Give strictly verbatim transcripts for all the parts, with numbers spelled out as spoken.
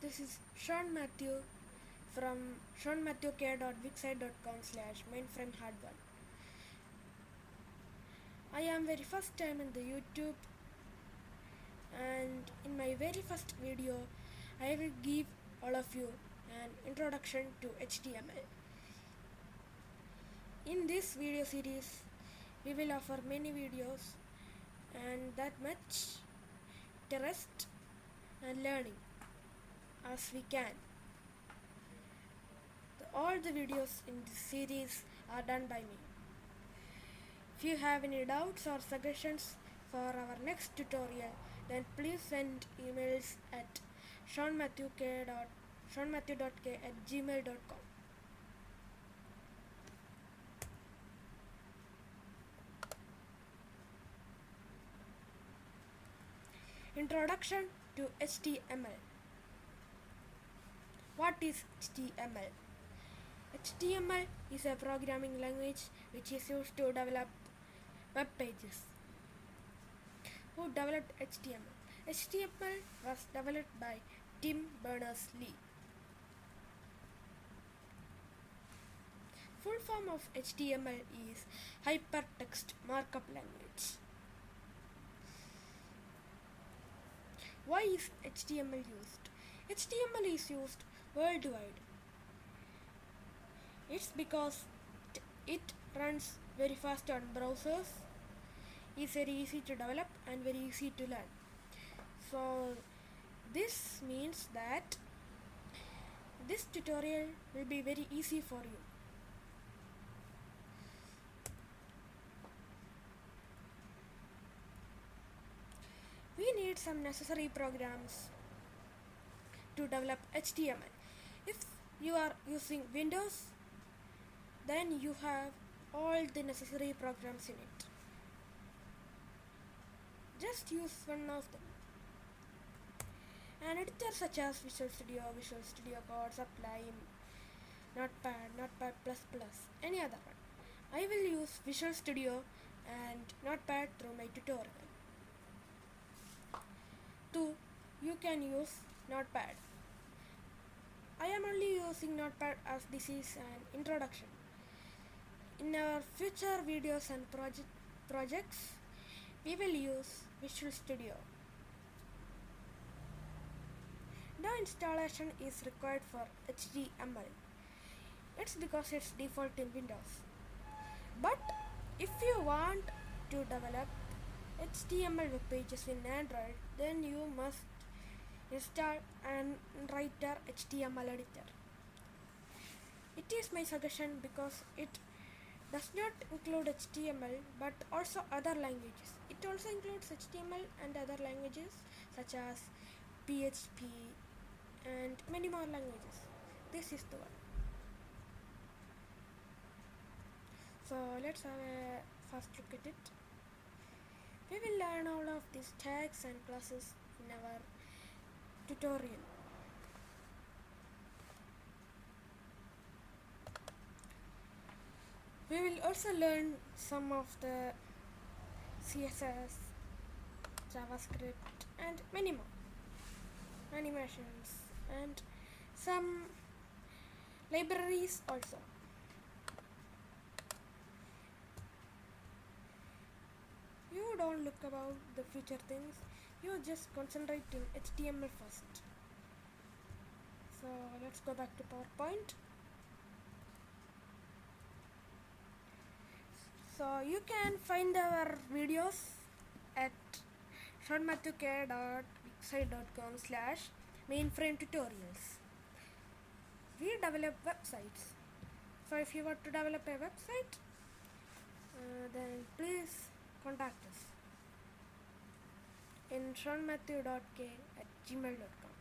This is Sean Matthew from sean matthew k dot wixsite dot com slash mainframe hardware. I am very first time in the YouTube, and in my very first video I will give all of you an introduction to H T M L. In this video series we will offer many videos and that much interest and learning as we can. The, all the videos in this series are done by me. If you have any doubts or suggestions for our next tutorial, then please send emails at sean matthew k dot sean matthew dot k at gmail dot com. Introduction to H T M L. What is H T M L? H T M L is a programming language which is used to develop web pages. Who developed H T M L? H T M L was developed by Tim Berners-Lee. Full form of H T M L is Hypertext Markup Language. Why is H T M L used? H T M L is used worldwide. It's because it runs very fast on browsers, is very easy to develop and very easy to learn. So this means that this tutorial will be very easy for you. We need some necessary programs to develop H T M L. If you are using Windows, then you have all the necessary programs in it. Just use one of them. An editor such as Visual Studio, Visual Studio Code, Sublime, Notepad, Notepad plus plus, any other one. I will use Visual Studio and Notepad through my tutorial. Two, you can use Notepad. I am only using Notepad as this is an introduction. In our future videos and project projects, we will use Visual Studio. No installation is required for H T M L. It's because it's default in Windows. But if you want to develop H T M L web pages in Android, then you must install an writer H T M L editor. It is my suggestion because it does not include H T M L but also other languages. It also includes H T M L and other languages such as P H P and many more languages. This is the one. So let's have a fast look at it. We will learn all of these tags and classes in our tutorial. We will also learn some of the C S S, JavaScript and many more, animations and some libraries also. You don't look about the future things, you just concentrate in H T M L first. So let's go back to PowerPoint. So you can find our videos at sean matthew k dot wixsite dot com slash mainframe tutorials. We develop websites. So if you want to develop a website, uh, then please contact us in sean matthew dot k at gmail dot com.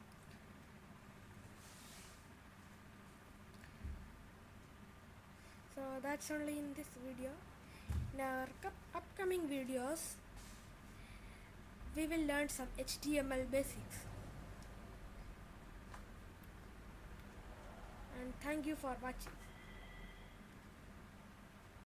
So that's only in this video. In our upcoming videos, we will learn some H T M L basics. And thank you for watching.